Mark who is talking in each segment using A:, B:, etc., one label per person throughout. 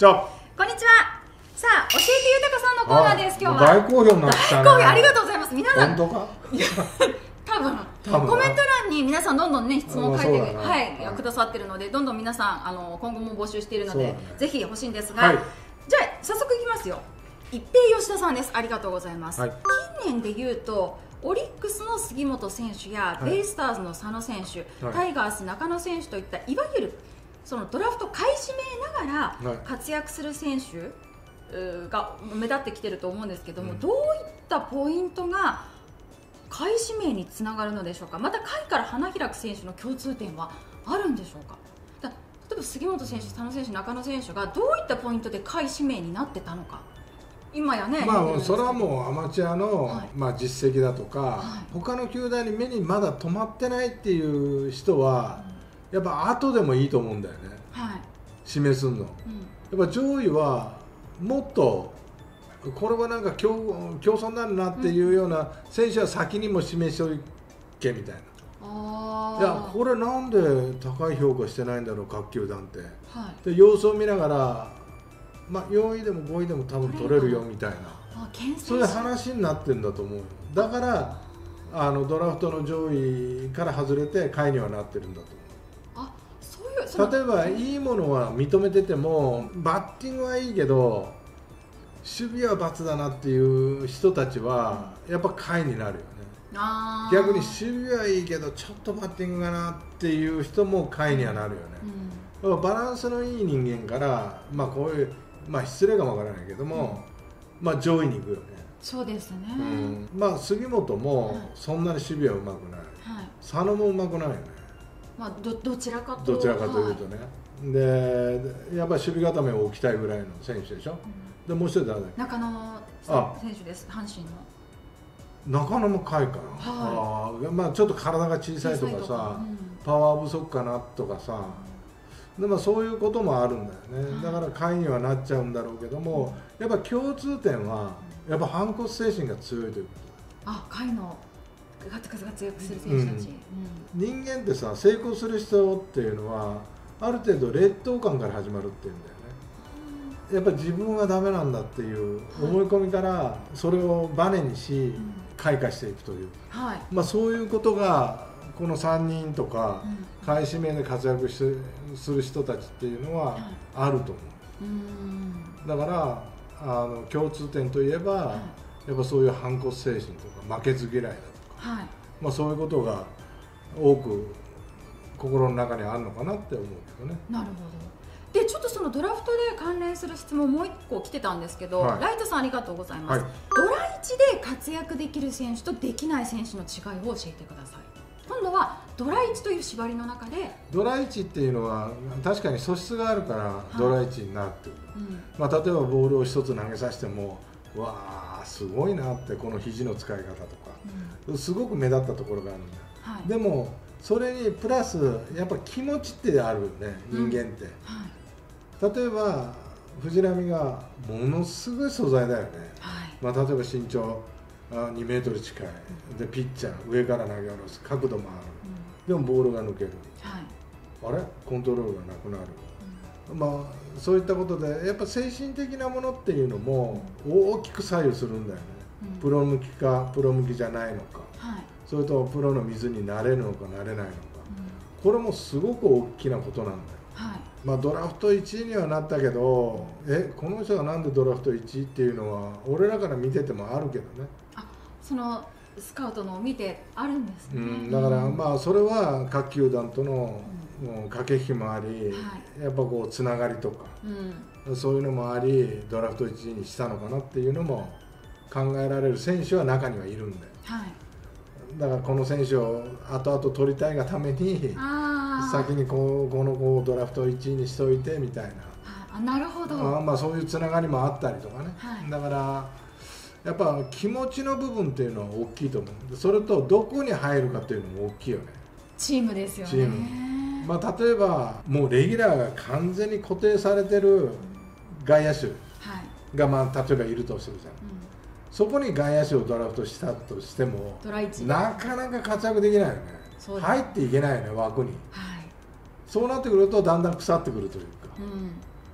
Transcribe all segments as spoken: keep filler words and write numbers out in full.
A: じゃあ
B: こんにちは。さあ、教えて豊さんのコーナーです。今日は
A: 大好評になったね。
B: 大好評、ありがとうございます。皆さん
A: 本当か
B: 多分
A: 多分
B: コメント欄に皆さんどんどんね質問を書いて、
A: そうだな
B: はい、
A: はい
B: くださってるので、どんどん皆さんあの今後も募集しているので、
A: そうだね
B: ぜひ欲しいんですが、
A: はい
B: じゃあ早速いきますよ。一平吉田さんです。ありがとうございます。
A: はい
B: 近年で言うとオリックスの杉本選手や、
A: はい
B: ベイスターズの佐野選手、
A: はい
B: タイガース中野選手といったいわゆるそのドラフト買い占めなが
A: はい
B: ら活躍する選手うーが目立ってきてると思うんですけども、
A: うん
B: どういったポイントが買い占めにつながるのでしょうか。また下位から花開く選手の共通点はあるんでしょうか。だ例えば杉本選手、佐野選手、中野選手がどういったポイントで買い占めになってたのか。今やね、
A: まあそれはもうアマチュアの、
B: はい
A: まあ、実績だとか、
B: はい
A: 他の球団に目にまだ止まってないっていう人はやっぱ後でもいいと思うんだよね、
B: はい、
A: 示すの。
B: うん、
A: やっぱ上位はもっとこれはなんか競競争になるなっていうような選手は先にも示しとけみたいな。
B: あ
A: いやこれなんで高い評価してないんだろう各球団って
B: はい、
A: で様子を見ながら、まあ、よんいでもごいでも多分取れるよみたいな
B: あ牽制し
A: そういう話になってるんだと思うよ。だからあのドラフトの上位から外れて下位にはなってるんだと思う。
B: あそういうその
A: 例えばいいものは認めててもバッティングはいいけど守備は×だなっていう人たちはやっぱ下位になるよね。
B: あー
A: 逆に守備はいいけどちょっとバッティングがなっていう人も下位にはなるよね。
B: うん
A: だからバランスのいい人間からまあこういうまあ失礼かもわからないけども、まあ上位に行くよね。
B: そうですね、
A: うん、まあ杉本も
B: はい
A: そんなに守備はうまくない、
B: はい、
A: 佐野もうまくないよね。
B: まあ、どどちらかと
A: どちらかというとね、でやっぱり守備固めを置きたいぐらいの選手でしょ。でもう一人誰だっけ。
B: 中野
A: あ
B: 選手です、阪神の。
A: 中野も下位かな、
B: は
A: あーまあ、ちょっと体が小さいとかさ、
B: うん
A: パワー不足かなとかさ、でまあ、そういうこともあるんだよね。だから下位にはなっちゃうんだろうけども、やっぱ共通点はやっぱ反骨精神が強いというこ
B: あ、下位のガツガツ活躍する選手たち、
A: と。人間ってさ成功する人っていうのはある程度劣等感から始まるっていうんだよね。やっぱり自分はダメなんだっていう思い込みからそれをバネにし
B: ん
A: 開花していくという、
B: はい、
A: まあ、そういうことがこのさんにんとか
B: うん
A: 下位指名で活躍してする人たちっていうのはあると思
B: うーん
A: う。だからあの共通点といえば、
B: はい
A: やっぱそういう反骨精神とか負けず嫌いだとか、
B: はい、
A: まあ、そういうことが多く心の中にあるのかなって思うけどね。
B: なるほど。でちょっとそのドラフトで関連する質問もう一個来てたんですけど、
A: はい
B: ライトさんありがとうございます、
A: はい
B: ドラいちで活躍できる選手とできない選手の違いを教えてください。今度はドラいちという縛りの中で、
A: ドラいちっていうのは確かに素質があるからドラいちになってくる、
B: うん
A: まあ、例えばボールを一つ投げさせてもわあすごいなってこの肘の使い方とか
B: うん
A: すごく目立ったところがあるんだよ。
B: はい、
A: でもそれにプラスやっぱ気持ちってあるよね人間って、
B: はい
A: 例えば藤浪がものすごい素材だよね、
B: はい
A: まあ、例えば身長あにメートル近いでピッチャー上から投げ下ろす角度もある、でもボールが抜ける、
B: はい
A: あれコントロールがなくなる、まあそういったことでやっぱ精神的なものっていうのも大きく左右するんだよね、
B: うん
A: プロ向きかプロ向きじゃないのか、
B: はい
A: それとプロの水になれるのかなれないのか、
B: うん
A: これもすごく大きなことなんだよ。
B: はい
A: まあ、ドラフトいちいにはなったけどえこの人がなんでドラフトいちいっていうのは俺らから見ててもあるけどね、
B: あそのスカウトのを見てあるんですね、
A: うん、だからまあそれは各球団とのもう駆け引きもあり、
B: は
A: やっぱこうつながりとか
B: うん
A: そういうのもありドラフトいちいにしたのかなっていうのも考えられる選手は中にはいるんだよ。
B: はい
A: だからこの選手を後々取りたいがために
B: あー
A: 先にこうこの子をドラフトいちいにしといてみたいな、
B: あなるほど、
A: あまあそういうつながりもあったりとかね、
B: はい
A: だからやっぱ気持ちの部分っていうのは大きいと思う。それとどこに入るかっていうのも大きいよね。
B: チームですよね。
A: チームまあ、例えばもうレギュラーが完全に固定されてる外野手
B: はい
A: が、まあ、例えばいるとするじゃん。
B: うん、
A: そこに外野手をドラフトしたとしても
B: ドライチ
A: なかなか活躍できないよね。
B: そうです
A: 入っていけないよね枠に。
B: はい、
A: そうなってくるとだんだん腐ってくるというか、
B: うん、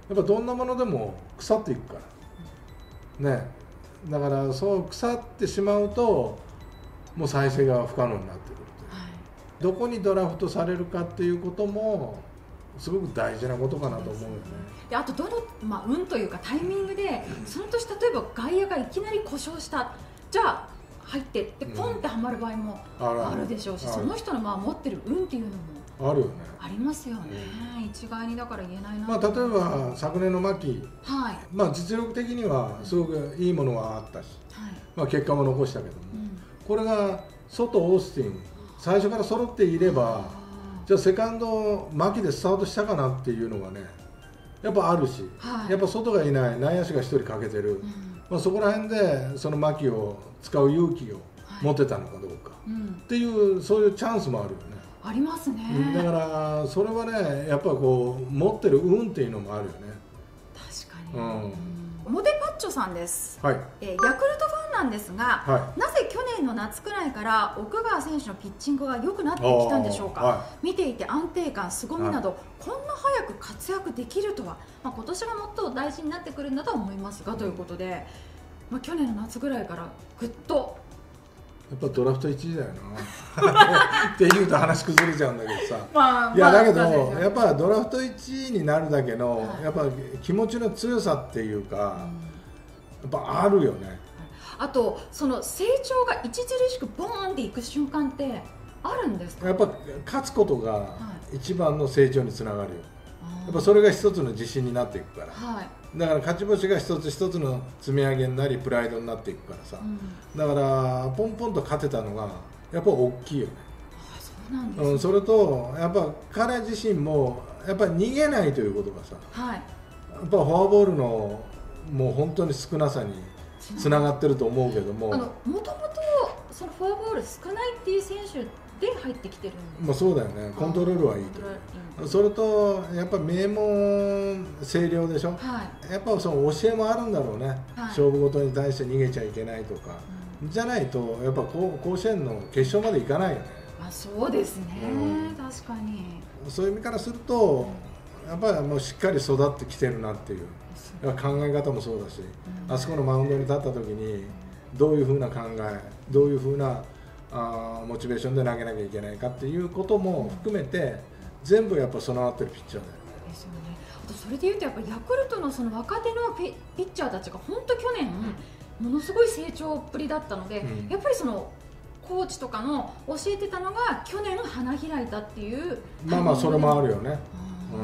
A: やっぱどんなものでも腐っていくからね。だからそう腐ってしまうともう再生が不可能になってくるという、はい、どこにドラフトされるかっていうこともすごく大事なことかなと思うよね。
B: であとどの、まあ、運というかタイミングでその年例えば外野がいきなり故障した、じゃあ入ってってポンってはまる場合もあるでしょうし、うん、その人のまあ持ってる運っていうのも
A: あるよね。
B: ありますよね、うん、一概にだから言えないな。
A: まあ、例えば昨年の牧、
B: はい、ま
A: あ、実力的にはすごくいいものはあったし、はい、まあ、結果も残したけども、うん、これがソト、オースティン最初から揃っていれば、じゃあセカンド牧でスタートしたかなっていうのがねやっぱあるし、はい、やっぱ外がいない内野手がひとり欠けてる、うん、まあ、そこら辺でその牧を使う勇気を持てたのかどうか、はい、うん、っていうそういうチャンスもあるよね。
B: ありますね。
A: だからそれはねやっぱこう持ってる運っていうのもあるよね。
B: 確かに、うん、モデパッチョさんです、
A: はい、
B: えー、ヤクルトファンなんですが、はい、なぜ去年の夏くらいから奥川選手のピッチングが良くなってきたんでしょうか。はい、見ていて安定感、凄みなど、はい、こんな早く活躍できるとは、まあ、今年がもっと大事になってくるんだとは思いますが、うん、ということで、まあ、去年の夏ぐらいからぐっと
A: やっぱドラフトいちいだよなって言うと話崩れちゃうんだけどさ、まあ、いやだけど、まあ、やっぱドラフトいちいになるだけの、はい、やっぱ気持ちの強さっていうか、うん、やっぱあるよね。
B: あとその成長が著しくボーンっていく瞬間ってあるんですか。
A: やっぱ勝つことが一番の成長につながるよ、はい、やっぱそれが一つの自信になっていくから、はい、だから勝ち星が一つ一つの積み上げになりプライドになっていくからさ、うん、だからポンポンと勝てたのがやっぱ大きいよね。
B: あ、そうなんですね。
A: うん、それとやっぱ彼自身もやっぱ逃げないということがさ、はい、やっぱフォアボールのもう本当に少なさにつながってると思うけども、
B: あのもともとそのフォアボール少ないっていう選手で入ってきてるんです。
A: まあそうだよね。コントロールはいいと思う。それとやっぱ名門星稜でしょ、はい、やっぱその教えもあるんだろうね、はい、勝負事に対して逃げちゃいけないとか、うん、じゃないとやっぱ甲子園の決勝までいかないよね。
B: あ、そうですね、うん、確かに
A: そういう意味からすると、やっぱりもうしっかり育ってきてるなっていう考え方もそうだし、うん、あそこのマウンドに立った時にどういうふうな考え、どういうふうなあモチベーションで投げなきゃいけないかっていうことも含めて全部やっぱ備わってるピッチャーだよね。
B: ですよね。あとそれでいうとやっぱヤクルトのその若手のピッチャーたちが本当去年ものすごい成長っぷりだったので、うん、やっぱりそのコーチとかの教えてたのが去年花開いたっていう。
A: まあまあそれもあるよね。うん、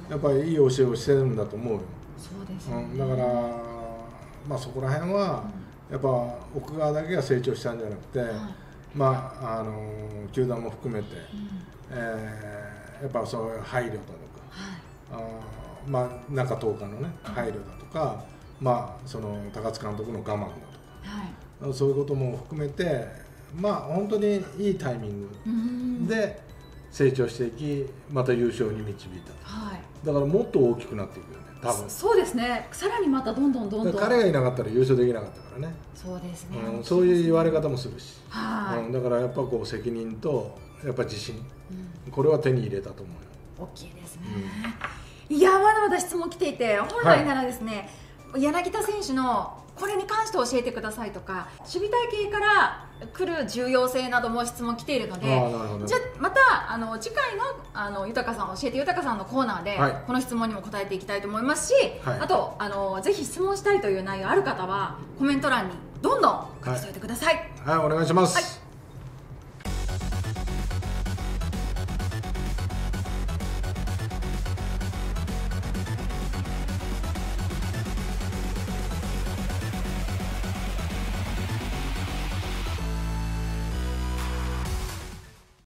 A: やっぱりいい教えをしてるんだと思うよ。
B: そうですね、
A: うん、だからまあそこら辺はやっぱ奥川だけが成長したんじゃなくて、はい、まああの球団も含めて、うん、えー、やっぱそういう配慮だとか、はい、あまあ中十日のね配慮だとか、まあその高津監督の我慢だとか、はい、そういうことも含めてまあ本当にいいタイミングで成長していき、また優勝に導いた、はい、だからもっと大きくなっていくよね。多分
B: そうですね。さらにまたどんどんどんどん
A: 彼がいなかったら優勝できなかったからね。
B: そうですね、
A: うん、そういう言われ方もするし、はい、うん、だからやっぱこう責任とやっぱ自信、うん、これは手に入れたと思うよ。
B: 大きいですね、うん、いやまだまだ質問来ていて、本来ならですね、はい、柳田選手のこれに関して教えてくださいとか守備隊形から来る重要性なども質問来ているので、じゃあまたあの次回のあの豊さん教えて豊さんのコーナーで、はい、この質問にも答えていきたいと思いますし、はい、あとあのぜひ質問したいという内容ある方はコメント欄にどんどん書き添えてください。
A: はい、はい、お願いします。
B: はい。